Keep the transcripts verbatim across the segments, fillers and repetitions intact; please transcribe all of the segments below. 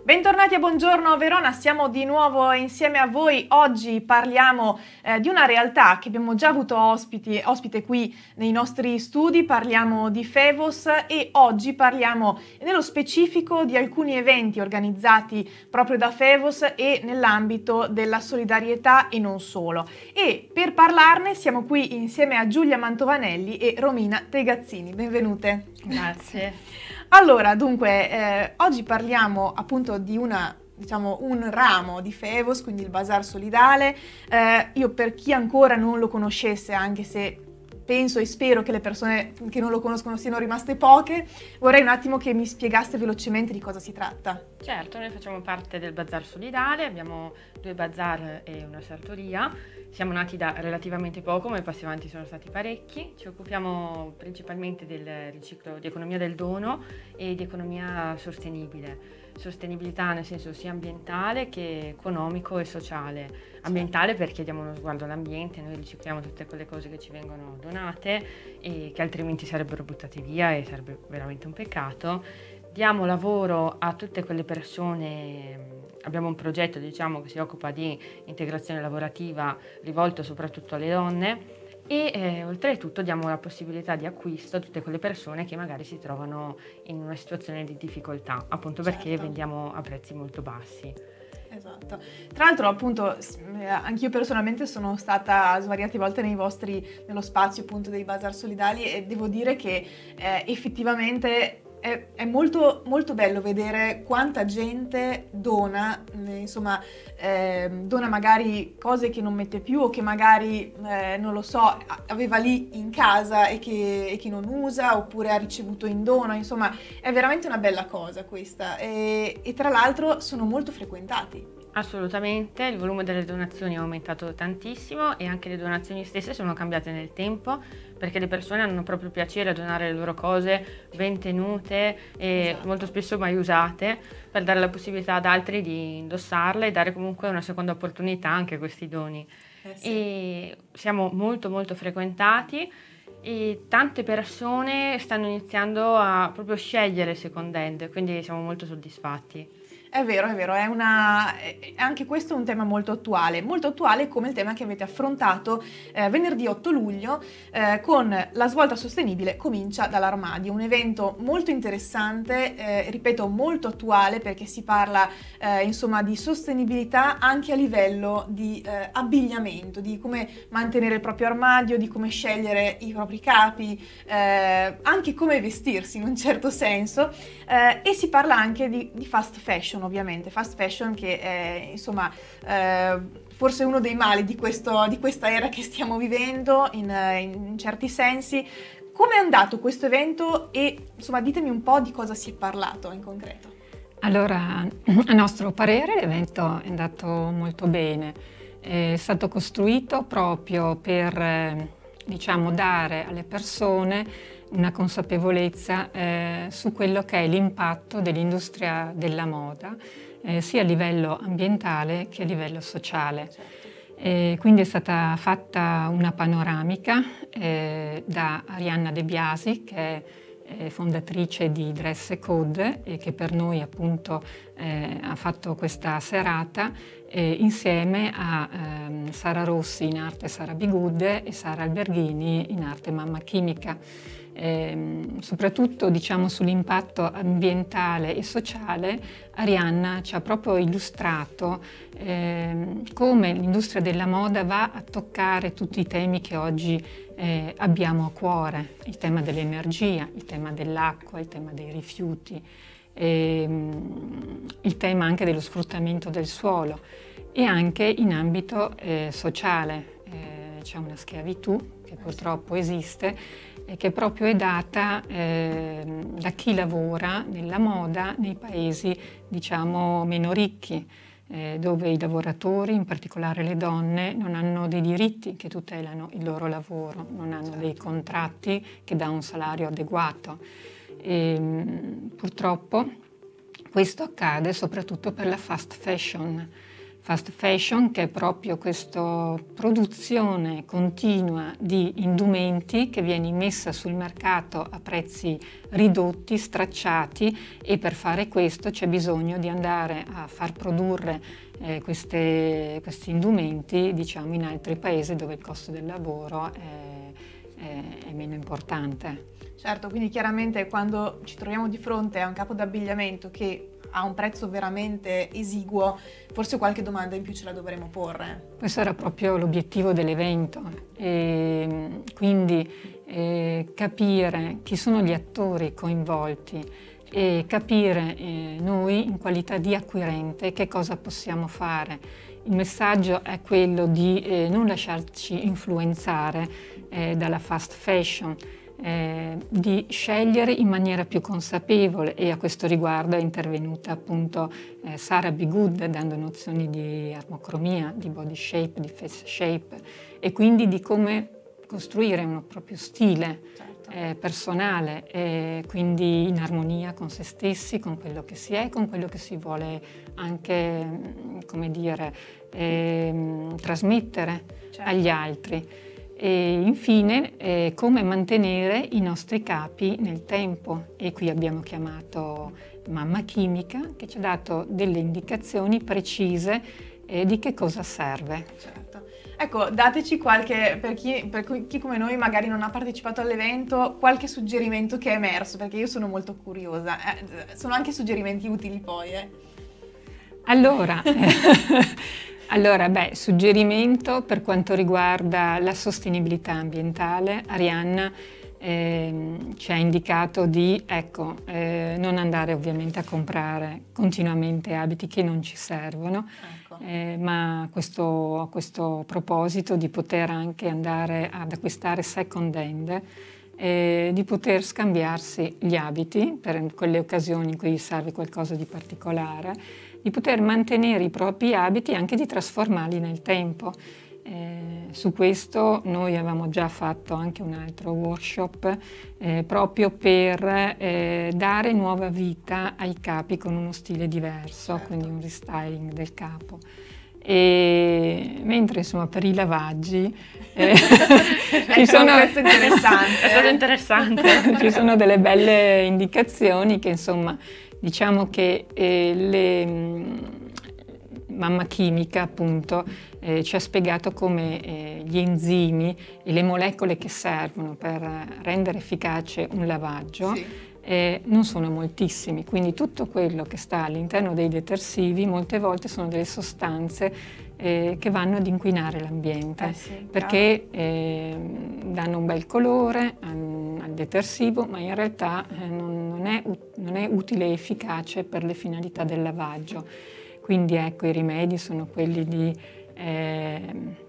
Bentornati a Buongiorno Verona, siamo di nuovo insieme a voi. Oggi parliamo eh, di una realtà che abbiamo già avuto ospiti, ospite qui nei nostri studi, parliamo di Fevos e oggi parliamo nello specifico di alcuni eventi organizzati proprio da Fevos e nell'ambito della solidarietà e non solo. E per parlarne siamo qui insieme a Giulia Mantovanelli e Romina Tegazzini. Benvenute. Grazie. Allora, dunque, eh, oggi parliamo appunto di una, diciamo, un ramo di Fevos, quindi il Bazar Solidale. Eh, io per chi ancora non lo conoscesse, anche se penso e spero che le persone che non lo conoscono siano rimaste poche, vorrei un attimo che mi spiegaste velocemente di cosa si tratta. Certo, noi facciamo parte del Bazar Solidale, abbiamo due bazar e una sartoria. Siamo nati da relativamente poco, ma i passi avanti sono stati parecchi. Ci occupiamo principalmente del riciclo, di economia del dono e di economia sostenibile. Sostenibilità nel senso sia ambientale che economico e sociale. Ambientale perché diamo uno sguardo all'ambiente, noi ricicliamo tutte quelle cose che ci vengono donate e che altrimenti sarebbero buttate via e sarebbe veramente un peccato. Diamo lavoro a tutte quelle persone, abbiamo un progetto diciamo, che si occupa di integrazione lavorativa rivolto soprattutto alle donne e eh, oltretutto diamo la possibilità di acquisto a tutte quelle persone che magari si trovano in una situazione di difficoltà, appunto perché Certo. vendiamo a prezzi molto bassi. Esatto. Tra l'altro appunto anch'io personalmente sono stata svariate volte nei vostri, nello spazio appunto dei Bazar Solidali e devo dire che eh, effettivamente È, è molto, molto bello vedere quanta gente dona, eh, insomma, eh, dona magari cose che non mette più o che magari, eh, non lo so, aveva lì in casa e che, e che non usa oppure ha ricevuto in dono, insomma, è veramente una bella cosa questa e, e tra l'altro sono molto frequentati. Assolutamente, il volume delle donazioni è aumentato tantissimo e anche le donazioni stesse sono cambiate nel tempo perché le persone hanno proprio piacere a donare le loro cose ben tenute e Esatto. molto spesso mai usate per dare la possibilità ad altri di indossarle e dare comunque una seconda opportunità anche a questi doni. Eh sì. E siamo molto molto frequentati e tante persone stanno iniziando a proprio scegliere second hand, quindi siamo molto soddisfatti. È vero, è vero, è una, è anche questo è un tema molto attuale, molto attuale come il tema che avete affrontato eh, venerdì otto luglio eh, con la svolta sostenibile comincia dall'armadio, un evento molto interessante, eh, ripeto molto attuale perché si parla eh, insomma di sostenibilità anche a livello di eh, abbigliamento, di come mantenere il proprio armadio, di come scegliere i propri capi, eh, anche come vestirsi in un certo senso eh, e si parla anche di, di fast fashion. Ovviamente, fast fashion che è insomma eh, forse uno dei mali di, questo, di questa era che stiamo vivendo in, in certi sensi. Come è andato questo evento e insomma ditemi un po' di cosa si è parlato in concreto. Allora, a nostro parere l'evento è andato molto bene, è stato costruito proprio per eh, diciamo, dare alle persone una consapevolezza eh, su quello che è l'impatto dell'industria della moda, eh, sia a livello ambientale che a livello sociale. Certo. E quindi è stata fatta una panoramica eh, da Arianna De Biasi, che è eh, fondatrice di Dress Code e che per noi appunto eh, ha fatto questa serata eh, insieme a ehm, Sara Rossi in arte Sara Be Good e Sara Alberghini in arte Mamma Chimica. Eh, soprattutto diciamo, sull'impatto ambientale e sociale, Arianna ci ha proprio illustrato eh, come l'industria della moda va a toccare tutti i temi che oggi eh, abbiamo a cuore, il tema dell'energia, il tema dell'acqua, il tema dei rifiuti, eh, il tema anche dello sfruttamento del suolo e anche in ambito eh, sociale. Eh, c'è una schiavitù che purtroppo esiste e che proprio è data eh, da chi lavora nella moda nei paesi diciamo meno ricchi, eh, dove i lavoratori, in particolare le donne, non hanno dei diritti che tutelano il loro lavoro, non hanno dei contratti che danno un salario adeguato. E, purtroppo questo accade soprattutto per la fast fashion. fast fashion, che è proprio questa produzione continua di indumenti che viene messa sul mercato a prezzi ridotti, stracciati, e per fare questo c'è bisogno di andare a far produrre eh, queste, questi indumenti, diciamo, in altri paesi dove il costo del lavoro è, è, è meno importante. Certo, quindi chiaramente quando ci troviamo di fronte a un capo d'abbigliamento che ha un prezzo veramente esiguo, forse qualche domanda in più ce la dovremo porre. Questo era proprio l'obiettivo dell'evento, e quindi eh, capire chi sono gli attori coinvolti e capire eh, noi in qualità di acquirente che cosa possiamo fare. Il messaggio è quello di eh, non lasciarci influenzare eh, dalla fast fashion, Eh, di scegliere in maniera più consapevole, e a questo riguardo è intervenuta appunto eh, Sara B. Good, dando nozioni di armocromia, di body shape, di face shape, e quindi di come costruire un proprio stile certo. eh, personale, e quindi in armonia con se stessi, con quello che si è, con quello che si vuole anche, come dire, eh, trasmettere certo. agli altri. E infine eh, come mantenere i nostri capi nel tempo, e qui abbiamo chiamato Mamma Chimica, che ci ha dato delle indicazioni precise eh, di che cosa serve. Certo. Ecco, dateci qualche, per chi, per chi come noi magari non ha partecipato all'evento, qualche suggerimento che è emerso, perché io sono molto curiosa. Eh, sono anche suggerimenti utili poi. Eh. Allora... Allora, beh, suggerimento per quanto riguarda la sostenibilità ambientale, Arianna eh, ci ha indicato di, ecco, eh, non andare ovviamente a comprare continuamente abiti che non ci servono, ecco. eh, ma a questo, a questo proposito di poter anche andare ad acquistare second hand, eh, di poter scambiarsi gli abiti per quelle occasioni in cui serve qualcosa di particolare, di poter mantenere i propri abiti e anche di trasformarli nel tempo. Eh, su questo noi avevamo già fatto anche un altro workshop eh, proprio per eh, dare nuova vita ai capi con uno stile diverso, certo. quindi un restyling del capo. E, mentre insomma per i lavaggi eh, ci sono, questo è interessante, è stato interessante. Ci sono delle belle indicazioni che insomma diciamo che eh, le, mh, Mamma Chimica appunto eh, ci ha spiegato come eh, gli enzimi e le molecole che servono per rendere efficace un lavaggio sì. eh, non sono moltissimi, quindi tutto quello che sta all'interno dei detersivi molte volte sono delle sostanze eh, che vanno ad inquinare l'ambiente, eh sì, perché eh, danno un bel colore al, al detersivo, ma in realtà eh, non, non, è, non è utile e efficace per le finalità del lavaggio. Quindi ecco, i rimedi sono quelli di eh,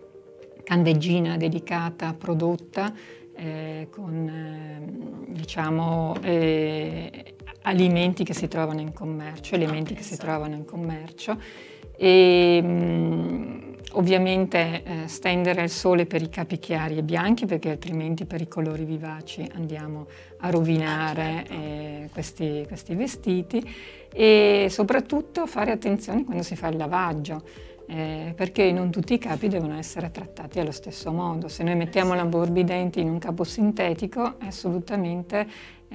candeggina dedicata, prodotta, eh, con eh, diciamo eh, alimenti che si trovano in commercio, elementi che si trovano in commercio, e mh, ovviamente eh, stendere al sole per i capi chiari e bianchi, perché altrimenti per i colori vivaci andiamo a rovinare eh, questi, questi vestiti, e soprattutto fare attenzione quando si fa il lavaggio, eh, perché non tutti i capi devono essere trattati allo stesso modo. Se noi mettiamo l'ammorbidente in un capo sintetico è assolutamente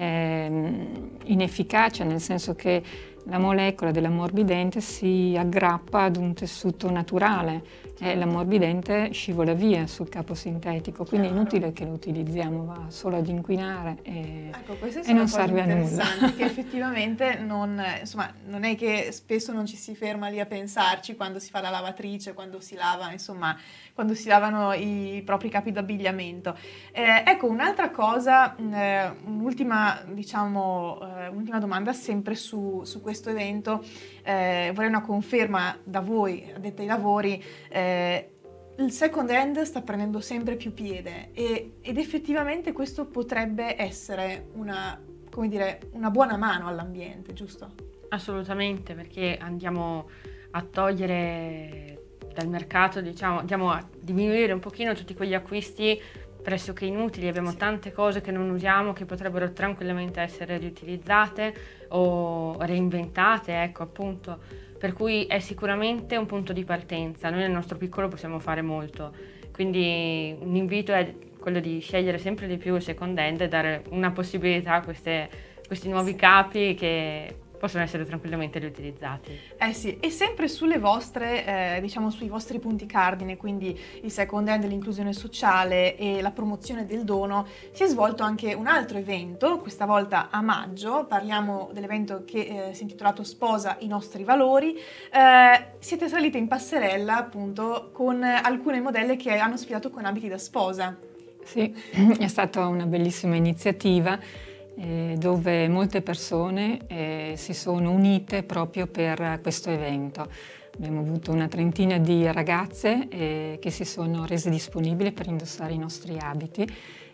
eh, inefficace, nel senso che la molecola dell'ammorbidente si aggrappa ad un tessuto naturale e l'ammorbidente scivola via sul capo sintetico, quindi è inutile che lo utilizziamo, va solo ad inquinare e, ecco, queste e non serve a nulla. Che effettivamente non, insomma, non è che spesso non ci si ferma lì a pensarci quando si fa la lavatrice, quando si lava, insomma, quando si lavano i propri capi d'abbigliamento. Eh, ecco, un'altra cosa, eh, un'ultima, diciamo, eh, un'ultima domanda sempre su, su questo evento, eh, vorrei una conferma da voi, addetti ai lavori. Eh, il second hand sta prendendo sempre più piede e, ed effettivamente questo potrebbe essere una, come dire, una buona mano all'ambiente, giusto? Assolutamente, perché andiamo a togliere dal mercato, diciamo, andiamo a diminuire un pochino tutti quegli acquisti pressoché inutili. Abbiamo sì. tante cose che non usiamo che potrebbero tranquillamente essere riutilizzate o reinventate, ecco, appunto, per cui è sicuramente un punto di partenza. Noi nel nostro piccolo possiamo fare molto, quindi un invito è quello di scegliere sempre di più il second hand e dare una possibilità a queste, questi nuovi capi che possono essere tranquillamente riutilizzati. Eh sì, e sempre sulle vostre, eh, diciamo sui vostri punti cardine, quindi il second hand, l'inclusione sociale e la promozione del dono, si è svolto anche un altro evento, questa volta a maggio. Parliamo dell'evento che eh, si è intitolato Sposa i nostri valori. Eh, siete salite in passerella appunto con alcune modelle che hanno sfidato con abiti da sposa. Sì, è stata una bellissima iniziativa eh, dove molte persone eh, si sono unite proprio per questo evento. Abbiamo avuto una trentina di ragazze eh, che si sono rese disponibili per indossare i nostri abiti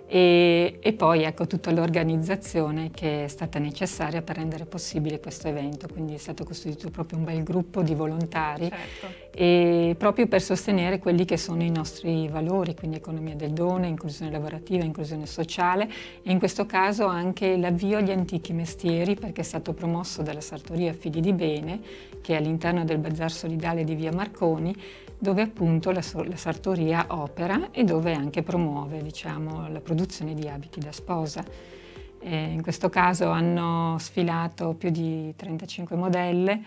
e, e poi ecco tutta l'organizzazione che è stata necessaria per rendere possibile questo evento, quindi è stato costituito proprio un bel gruppo di volontari. Certo. E proprio per sostenere quelli che sono i nostri valori, quindi economia del dono, inclusione lavorativa, inclusione sociale e in questo caso anche l'avvio agli antichi mestieri, perché è stato promosso dalla Sartoria Figli di Bene, che è all'interno del Bazar Solidale di Via Marconi, dove appunto la, la Sartoria opera e dove anche promuove, diciamo, la produzione di abiti da sposa. E in questo caso hanno sfilato più di trentacinque modelle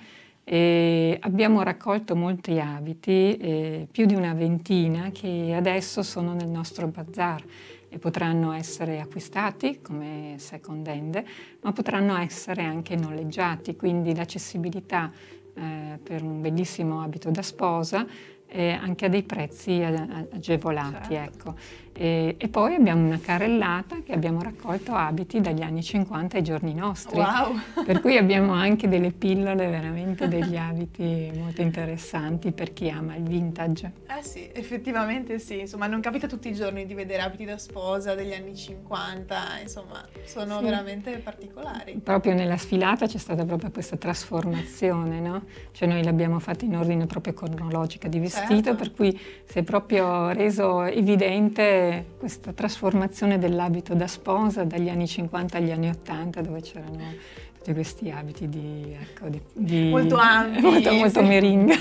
e abbiamo raccolto molti abiti, eh, più di una ventina, che adesso sono nel nostro bazar e potranno essere acquistati come second hand, ma potranno essere anche noleggiati, quindi l'accessibilità eh, per un bellissimo abito da sposa eh, anche a dei prezzi agevolati. Certo. Ecco. E, e poi abbiamo una carrellata che abbiamo raccolto abiti dagli anni cinquanta ai giorni nostri, Wow. per cui abbiamo anche delle pillole, veramente degli abiti molto interessanti per chi ama il vintage. Eh sì, effettivamente sì, insomma non capita tutti i giorni di vedere abiti da sposa degli anni cinquanta, insomma sono Sì. veramente particolari. Proprio nella sfilata c'è stata proprio questa trasformazione, no? Cioè noi l'abbiamo fatta in ordine proprio cronologica di vestito, Certo. per cui si è proprio reso evidente questa trasformazione dell'abito da sposa dagli anni cinquanta agli anni ottanta, dove c'erano tutti questi abiti di, ecco, di, di Molto ampi, molto, molto sì. meringa.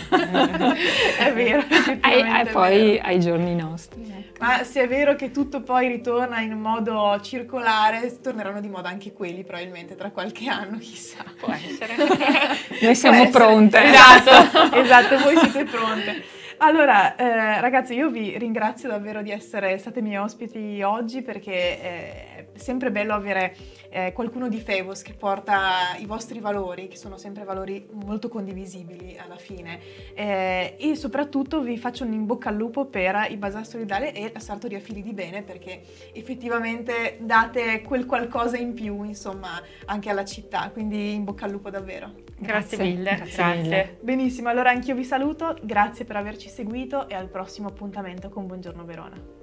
È vero, E, effettivamente e è poi vero. ai giorni nostri. Ecco. Ma se è vero che tutto poi ritorna in modo circolare, torneranno di moda anche quelli probabilmente tra qualche anno, chissà. Può essere. Noi siamo Può essere. pronte. Esatto, esatto, voi siete pronte. Allora, eh, ragazzi, io vi ringrazio davvero di essere state miei ospiti oggi, perché è sempre bello avere eh, qualcuno di Fevos che porta i vostri valori, che sono sempre valori molto condivisibili alla fine. Eh, e soprattutto vi faccio un in bocca al lupo per il Bazar Solidale e la Sartoria Figli di Bene, perché effettivamente date quel qualcosa in più, insomma, anche alla città. Quindi in bocca al lupo davvero. Grazie, Grazie, mille. grazie mille. Benissimo, allora anch'io vi saluto, grazie per averci seguito e al prossimo appuntamento con Buongiorno Verona.